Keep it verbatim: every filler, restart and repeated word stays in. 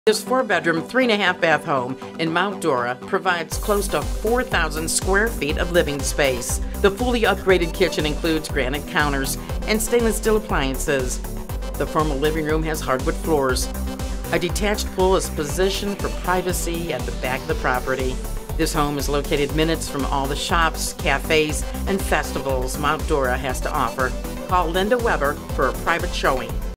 This four-bedroom, three-and-a-half-bath home in Mount Dora provides close to four thousand square feet of living space. The fully upgraded kitchen includes granite counters and stainless steel appliances. The formal living room has hardwood floors. A detached pool is positioned for privacy at the back of the property. This home is located minutes from all the shops, cafes, and festivals Mount Dora has to offer. Call Linda Weber for a private showing.